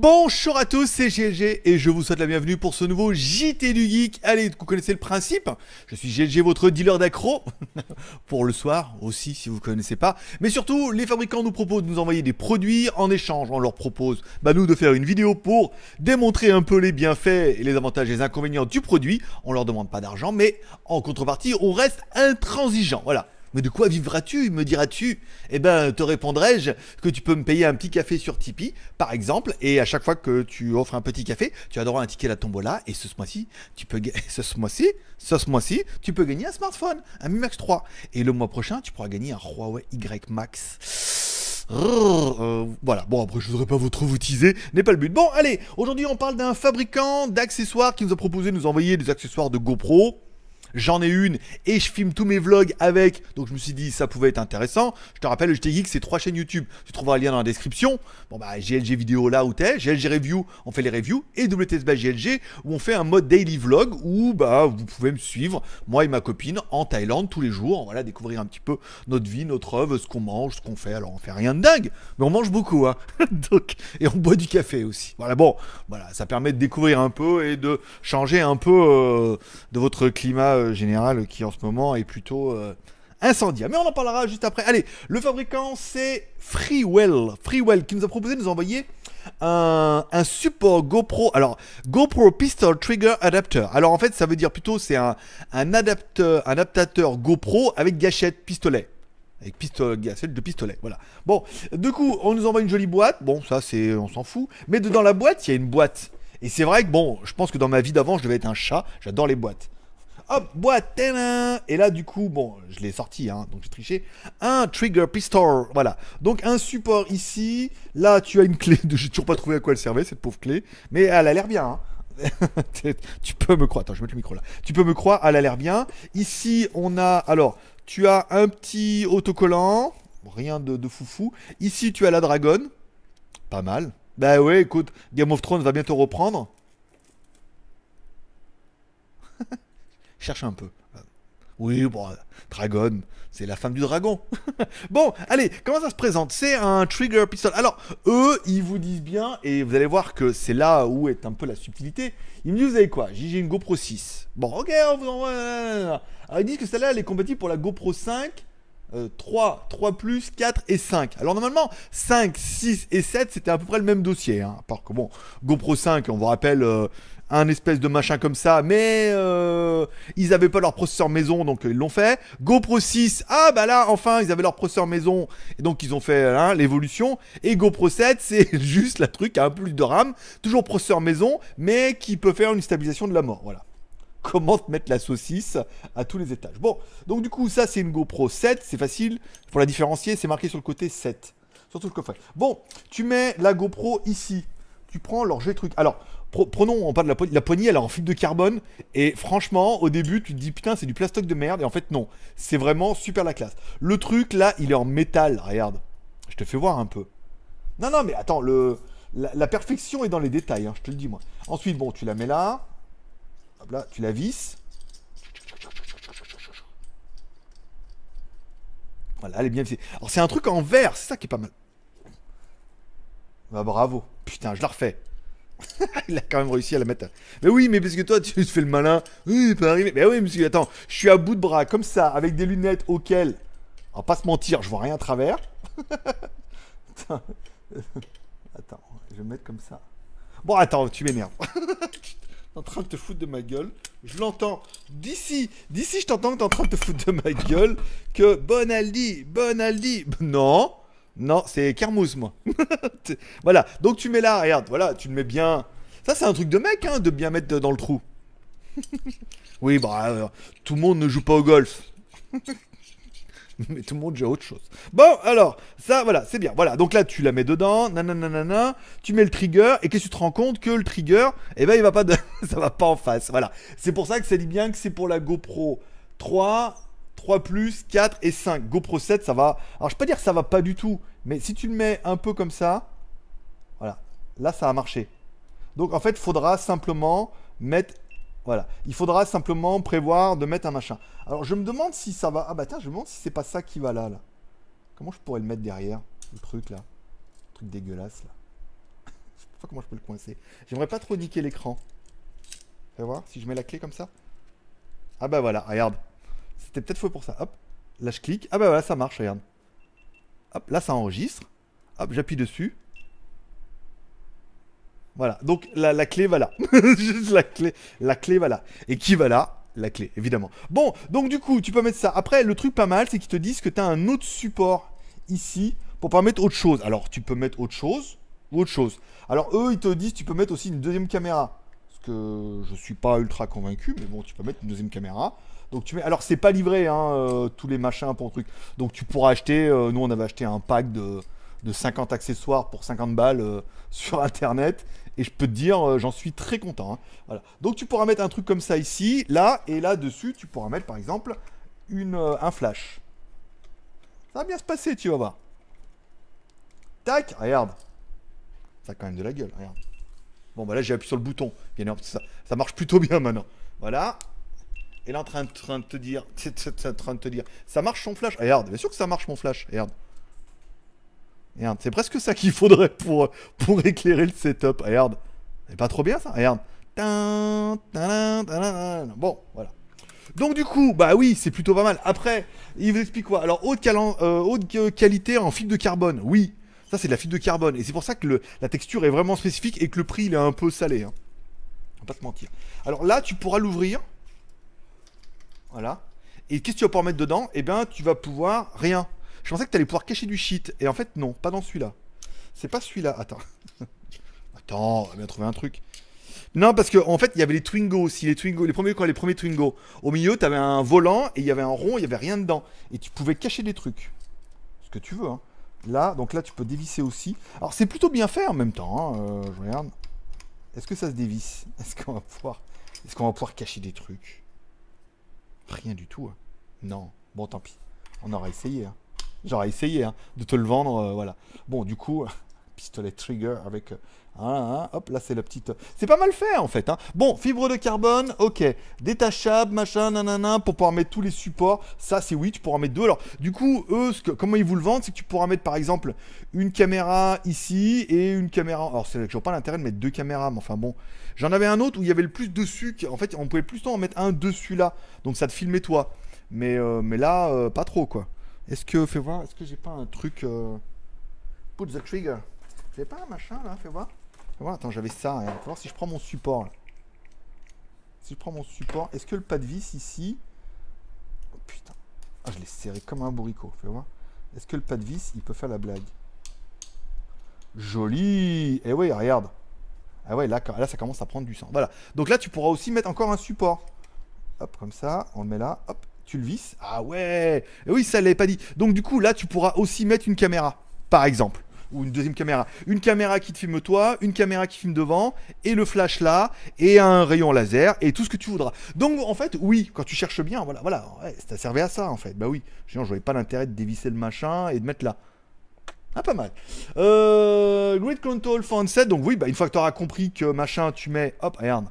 Bonjour à tous, c'est GLG et je vous souhaite la bienvenue pour ce nouveau JT du Geek. Allez, vous connaissez le principe. Je suis GLG, votre dealer d'accro. Pour le soir aussi, si vous ne connaissez pas. Mais surtout, les fabricants nous proposent de nous envoyer des produits. En échange, on leur propose, nous, de faire une vidéo pour démontrer un peu les bienfaits et les avantages et les inconvénients du produit. On leur demande pas d'argent, mais en contrepartie, on reste intransigeant. Voilà. Mais de quoi vivras-tu, me diras-tu? Eh ben, te répondrai-je que tu peux me payer un petit café sur Tipeee, par exemple, et à chaque fois que tu offres un petit café, tu as droit à un ticket à la tombola, et ce mois-ci, tu peux tu peux gagner un smartphone, un Mi Max 3. Et le mois prochain, tu pourras gagner un Huawei Y Max. Voilà, bon après je voudrais pas trop vous teaser, n'est pas le but. Bon allez, aujourd'hui on parle d'un fabricant d'accessoires qui nous a proposé de nous envoyer des accessoires de GoPro. J'en ai une et je filme tous mes vlogs avec, donc je me suis dit ça pouvait être intéressant. Je te rappelle, le JT Geek c'est 3 chaînes YouTube, tu trouveras le lien dans la description. Bon GLG vidéo là où t'es, GLG review, on fait les reviews, et WTS by GLG où on fait un mode daily vlog où vous pouvez me suivre, moi et ma copine en Thaïlande tous les jours, voilà, découvrir un petit peu notre vie, notre œuvre, ce qu'on mange, ce qu'on fait. Alors on fait rien de dingue, mais on mange beaucoup hein. Donc, et on boit du café aussi. Voilà, voilà, ça permet de découvrir un peu et de changer un peu de votre climat général qui en ce moment est plutôt incendiaire. Mais on en parlera juste après. Allez, le fabricant c'est Freewell qui nous a proposé de nous envoyer un support GoPro. Alors, GoPro Pistol Trigger Adapter. Alors en fait, ça veut dire plutôt c'est un adaptateur GoPro avec gâchette pistolet. Avec gâchette de pistolet, voilà. Bon, du coup, on nous envoie une jolie boîte. Bon, ça c'est, on s'en fout. Mais dans la boîte, il y a une boîte. Et c'est vrai que je pense que dans ma vie d'avant, je devais être un chat. J'adore les boîtes. Hop, boîte, tadam. Et là, du coup, je l'ai sorti, hein, donc j'ai triché. Un trigger pistol, voilà. Donc un support ici. Là, tu as une clé. J'ai toujours pas trouvé à quoi elle servait, cette pauvre clé. Mais elle a l'air bien, hein. Tu peux me croire. Attends, je vais mettre le micro là. Tu peux me croire, elle a l'air bien. Ici, on a. Alors, tu as un petit autocollant. Rien de foufou. Ici, tu as la dragonne. Pas mal. Bah ouais, écoute, Game of Thrones va bientôt reprendre. Cherche un peu. Oui, Dragon, c'est la femme du dragon. Bon, allez, comment ça se présente? C'est un trigger pistol. Alors, eux, ils vous disent bien, et vous allez voir que c'est là où est un peu la subtilité. Ils me disent, vous avez quoi? J'ai une GoPro 6. Bon, ok, on vous envoie. Alors, ils disent que celle-là, elle est compatible pour la GoPro 5. 3, 3+, 4 et 5. Alors normalement, 5, 6 et 7, c'était à peu près le même dossier. Hein. À part que GoPro 5, on vous rappelle, un espèce de machin comme ça, mais ils n'avaient pas leur processeur maison, donc ils l'ont fait. GoPro 6, là, enfin, ils avaient leur processeur maison, et donc ils ont fait l'évolution. Et GoPro 7, c'est juste la truc qui a un peu plus de RAM, toujours processeur maison, mais qui peut faire une stabilisation de la mort, voilà. Comment te mettre la saucisse à tous les étages. Bon, donc du coup, ça c'est une GoPro 7, c'est facile. Pour la différencier, c'est marqué sur le côté 7. Surtout le coffret. Bon, tu mets la GoPro ici. Tu prends leur truc. Alors, prenons, on parle de la poignée, elle est en fibre de carbone. Et franchement, au début, tu te dis, putain, c'est du plastoc de merde. Et en fait, non. C'est vraiment super la classe. Le truc, là, il est en métal. Regarde. Je te fais voir un peu. Non, mais attends, la perfection est dans les détails, hein, je te le dis, moi. Ensuite, tu la mets là. Là, tu la visses. Voilà, elle est bien vissée. Alors, c'est un truc en verre, c'est ça qui est pas mal. Bravo. Putain, je la refais. Il a quand même réussi à la mettre. Mais oui, mais parce que toi, tu te fais le malin. Oui, il peut arriver. Mais oui, monsieur, attends, je suis à bout de bras, comme ça, avec des lunettes auxquelles, on va pas se mentir, je vois rien à travers. Attends, je vais me mettre comme ça. Bon, attends, tu m'énerves. En train de te foutre de ma gueule. Je l'entends d'ici, je t'entends que t'es en train de te foutre de ma gueule. Que Bonaldi. Non, c'est Kermouze, moi. Voilà, donc tu mets là, regarde, voilà, tu le mets bien. Ça, c'est un truc de mec, hein, de bien mettre dans le trou. Oui, tout le monde ne joue pas au golf. Mais tout le monde joue à autre chose. Bon, alors, ça, voilà, c'est bien. Voilà, donc là, tu la mets dedans, nanana, tu mets le trigger, et qu'est-ce que tu te rends compte que le trigger, il va pas ça va pas en face. Voilà. C'est pour ça que ça dit bien que c'est pour la GoPro 3, 3+, 4 et 5. GoPro 7, ça va. Alors, je peux pas dire que ça va pas du tout, mais si tu le mets un peu comme ça, voilà, là, ça a marché. Donc, en fait, il faudra simplement mettre. Voilà, il faudra simplement prévoir de mettre un machin. Alors je me demande si ça va... tiens, je me demande si c'est pas ça qui va là. Comment je pourrais le mettre derrière? Le truc là. Le truc dégueulasse là. sais pas comment je peux le coincer. J'aimerais pas trop niquer l'écran. Fais voir si je mets la clé comme ça. Ah bah voilà, regarde. C'était peut-être faux pour ça. Hop, là je clique. Ah bah voilà, ça marche, regarde. Hop, là ça enregistre. Hop, j'appuie dessus. Voilà, donc la clé va là. Juste la clé va là. Et qui va là? La clé, évidemment. Bon, donc du coup, tu peux mettre ça. Après, le truc pas mal, c'est qu'ils te disent que tu as un autre support ici pour pas mettre autre chose. Alors, tu peux mettre autre chose ou autre chose. Alors, eux, ils te disent tu peux mettre aussi une deuxième caméra. Parce que je suis pas ultra convaincu, mais bon, tu peux mettre une deuxième caméra. Donc, tu mets. Alors, c'est pas livré, hein, tous les machins pour le truc. Donc, tu pourras acheter. Nous, on avait acheté un pack de 50 accessoires pour 50 balles sur internet. Et je peux te dire, j'en suis très content. Hein. Voilà. Donc tu pourras mettre un truc comme ça ici, là, et là dessus, tu pourras mettre par exemple un flash. Ça va bien se passer, tu vas voir. Tac, regarde. Ça a quand même de la gueule, regarde. Bon, bah là j'ai appuyé sur le bouton. Bien, ça marche plutôt bien maintenant. Voilà. Et là en train de te dire, ça marche son flash. Regarde, bien sûr que ça marche mon flash. Regarde. Regarde, c'est presque ça qu'il faudrait pour éclairer le setup. Regarde, c'est pas trop bien ça. Regarde. Bon, voilà. Donc du coup, bah oui, c'est plutôt pas mal. Après, il vous explique quoi? Alors, haute qualité en fibre de carbone. Oui, ça c'est de la fibre de carbone. Et c'est pour ça que la texture est vraiment spécifique et que le prix il est un peu salé. Hein. On va pas se mentir. Alors là, tu pourras l'ouvrir. Voilà. Et qu'est-ce que tu vas pouvoir mettre dedans? Eh bien, tu vas pouvoir rien. Je pensais que tu allais pouvoir cacher du shit. Et en fait, non, pas dans celui-là. C'est pas celui-là. Attends. Attends, on va bien trouver un truc. Non, parce qu'en fait, il y avait les Twingo aussi. Les premiers Twingo. Au milieu, tu avais un volant et il y avait un rond, il n'y avait rien dedans. Et tu pouvais cacher des trucs. Ce que tu veux. Hein. Là, donc là, tu peux dévisser aussi. Alors, c'est plutôt bien fait en même temps. Hein. Je regarde. Est-ce que ça se dévisse? Est-ce qu'on va pouvoir cacher des trucs? Rien du tout. Hein. Non. Bon, tant pis. On aura essayé. Hein. J'aurais essayé hein, de te le vendre, voilà. Bon, du coup, pistolet trigger avec... hop, là, c'est la petite... C'est pas mal fait, en fait. Hein. Bon, fibre de carbone, ok. Détachable, machin, nanana, pour pouvoir mettre tous les supports. Ça, c'est oui, tu pourras mettre deux. Alors, du coup, eux, comment ils vous le vendent, c'est que tu pourras mettre, par exemple, une caméra ici et une caméra... Alors, je vois pas l'intérêt de mettre deux caméras, mais enfin, bon. J'en avais un autre où il y avait le plus dessus. En fait, on pouvait plus en mettre un dessus, là. Donc, ça te filmait toi. Mais là, pas trop, quoi. Est-ce que, fais voir, est-ce que j'ai pas un truc... Put the trigger. J'ai pas un machin là, fais voir. Fais voir, attends, j'avais ça. Hein. Fais voir si je prends mon support là. Si je prends mon support, est-ce que le pas de vis ici... Oh putain. Ah, je l'ai serré comme un bourricot, fais voir. Est-ce que le pas de vis, il peut faire la blague? Joli. Eh oui, regarde. Ah ouais, là, ça commence à prendre du sang. Voilà. Donc là, tu pourras aussi mettre encore un support. Hop, comme ça, on le met là. Hop. Tu le visses. Ah ouais. Et oui, ça l'avait pas dit. Donc du coup, là, tu pourras aussi mettre une caméra, par exemple. Ou une deuxième caméra. Une caméra qui te filme toi, une caméra qui filme devant, et le flash là, et un rayon laser, et tout ce que tu voudras. Donc en fait, oui, quand tu cherches bien, voilà, ouais, ça servait à ça en fait. Bah oui, sinon je voyais pas l'intérêt de dévisser le machin et de mettre là. Ah, pas mal. Grid Control for Set, donc oui, bah une fois que tu auras compris que machin, tu mets, hop, regarde.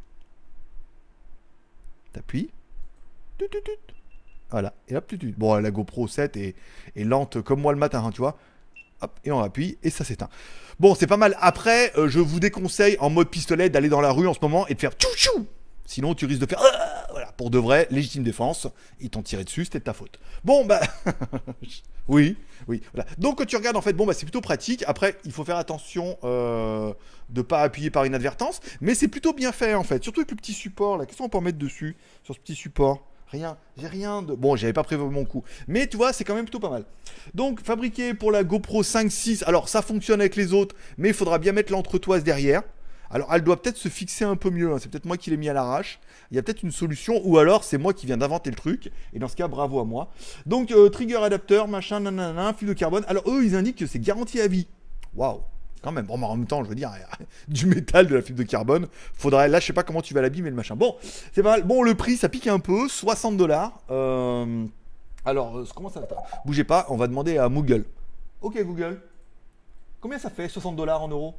T'appuies. Voilà, et hop, bon, la GoPro 7 est lente comme moi le matin, hein, tu vois. Hop, et on appuie, et ça s'éteint. Bon, c'est pas mal. Après, je vous déconseille en mode pistolet d'aller dans la rue en ce moment et de faire tchou tchou. Sinon, tu risques de faire... voilà, pour de vrai, légitime défense. Ils t'ont tiré dessus, c'était de ta faute. Bon, bah... oui, voilà. Donc, quand tu regardes, en fait, bon, bah, c'est plutôt pratique. Après, il faut faire attention de pas appuyer par inadvertance. Mais c'est plutôt bien fait, en fait. Surtout avec le petit support, là. Qu'est-ce qu'on peut en mettre dessus, sur ce petit support? Rien, j'ai rien de... Bon, j'avais pas prévu mon coup. Mais tu vois, c'est quand même plutôt pas mal. Donc, fabriqué pour la GoPro 5-6. Alors, ça fonctionne avec les autres, mais il faudra bien mettre l'entretoise derrière. Alors, elle doit peut-être se fixer un peu mieux. Hein. C'est peut-être moi qui l'ai mis à l'arrache. Il y a peut-être une solution, ou alors c'est moi qui viens d'inventer le truc. Et dans ce cas, bravo à moi. Donc, trigger adapteur, machin, nanana, fil de carbone. Alors, eux, ils indiquent que c'est garanti à vie. Waouh! Quand même, bon, mais en même temps, je veux dire, du métal, de la fibre de carbone, faudrait, là, je sais pas comment tu vas l'abîmer, le machin. Bon, c'est pas mal. Bon, le prix, ça pique un peu, $60. Alors, comment ça va? Bougez pas, on va demander à Google. Ok, Google. Combien ça fait, $60 en euros?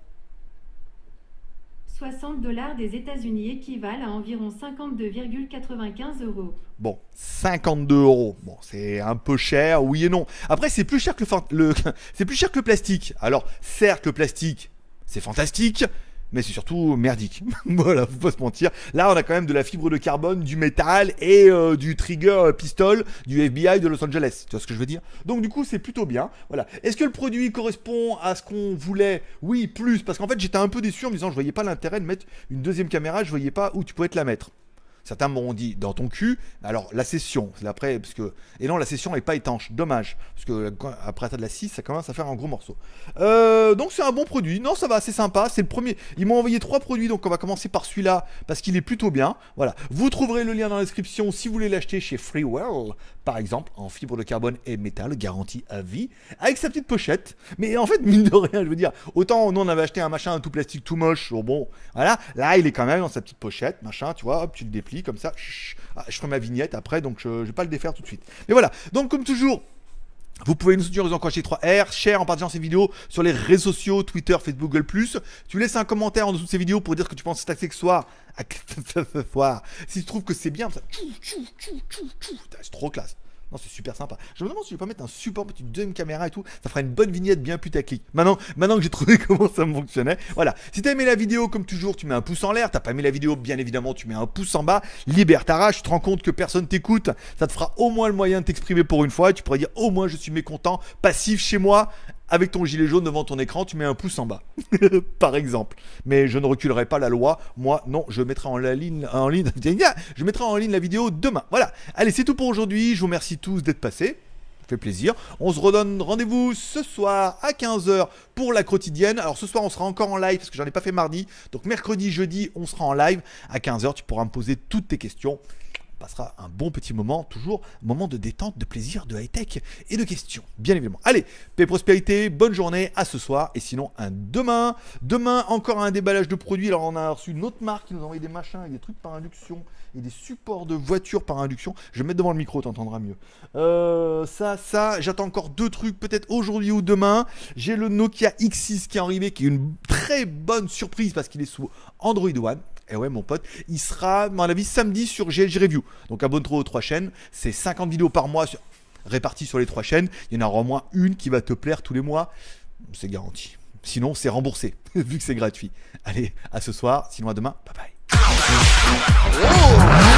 $60 des États-Unis équivalent à environ 52,95 euros. Bon, 52 euros. Bon, c'est un peu cher, oui et non. Après, c'est plus cher que c'est plus cher que le plastique. Alors, certes, le plastique, c'est fantastique, mais c'est surtout merdique. Voilà, faut pas se mentir. Là, on a quand même de la fibre de carbone, du métal et du trigger pistol du FBI de Los Angeles. Tu vois ce que je veux dire? Donc du coup, c'est plutôt bien. Voilà. Est-ce que le produit correspond à ce qu'on voulait? Oui, plus. Parce qu'en fait, j'étais un peu déçu en me disant, je voyais pas l'intérêt de mettre une deuxième caméra, je voyais pas où tu pouvais te la mettre. Certains m'ont dit dans ton cul. Alors la session, c'est après parce que la session est pas étanche. Dommage parce que après ça de la 6, ça commence à faire un gros morceau. Donc c'est un bon produit. Non, ça va, c'est sympa. C'est le premier. Ils m'ont envoyé 3 produits, donc on va commencer par celui-là parce qu'il est plutôt bien. Voilà. Vous trouverez le lien dans la description si vous voulez l'acheter chez Freewell, par exemple, en fibre de carbone et métal, garantie à vie, avec sa petite pochette. Mais en fait, mine de rien, je veux dire, autant nous on avait acheté un machin tout plastique tout moche. Bon, voilà. Là, il est quand même dans sa petite pochette, machin. Tu vois, hop, tu le déplies comme ça, je ferai ma vignette après, donc je vais pas le défaire tout de suite. Mais voilà, donc comme toujours, vous pouvez nous soutenir en faisant chez 3R, share en partageant ces vidéos sur les réseaux sociaux, Twitter, Facebook, Google+. Tu laisses un commentaire en dessous de ces vidéos pour dire ce que tu penses de cet accessoire. Si tu trouves que c'est bien, ça... c'est trop classe. Non, c'est super sympa. Je me demande si je vais pas mettre un support, une deuxième caméra et tout. Ça fera une bonne vignette bien putaclic. Maintenant que j'ai trouvé comment ça fonctionnait. Voilà. Si t'as aimé la vidéo, comme toujours, tu mets un pouce en l'air. T'as pas aimé la vidéo, bien évidemment, tu mets un pouce en bas. Libère ta rage. Tu te rends compte que personne t'écoute. Ça te fera au moins le moyen de t'exprimer pour une fois. Et tu pourrais dire, au moins, je suis mécontent, passif chez moi. Avec ton gilet jaune devant ton écran, tu mets un pouce en bas, par exemple. Mais je ne reculerai pas la loi. Moi, non, je mettrai je mettrai en ligne la vidéo demain. Voilà. Allez, c'est tout pour aujourd'hui. Je vous remercie tous d'être passés. Ça fait plaisir. On se redonne rendez-vous ce soir à 15h pour la quotidienne. Alors ce soir, on sera encore en live parce que j'en ai pas fait mardi. Donc mercredi, jeudi, on sera en live à 15h. Tu pourras me poser toutes tes questions. Passera un bon petit moment, toujours moment de détente, de plaisir, de high-tech et de questions, bien évidemment. Allez, paix, prospérité, bonne journée, à ce soir, et sinon un demain. Demain, encore un déballage de produits. Alors on a reçu une autre marque qui nous a envoyé des machins et des trucs par induction et des supports de voitures par induction. Je vais me mettre devant le micro, t'entendras mieux. J'attends encore 2 trucs, peut-être aujourd'hui ou demain. J'ai le Nokia X6 qui est arrivé, qui est une très bonne surprise parce qu'il est sous Android One. Et ouais, mon pote, il sera, à mon avis, samedi sur GLG Review. Donc abonne-toi aux 3 chaînes. C'est 50 vidéos par mois réparties sur les 3 chaînes. Il y en aura au moins une qui va te plaire tous les mois. C'est garanti. Sinon, c'est remboursé, vu que c'est gratuit. Allez, à ce soir. Sinon, à demain. Bye bye. Oh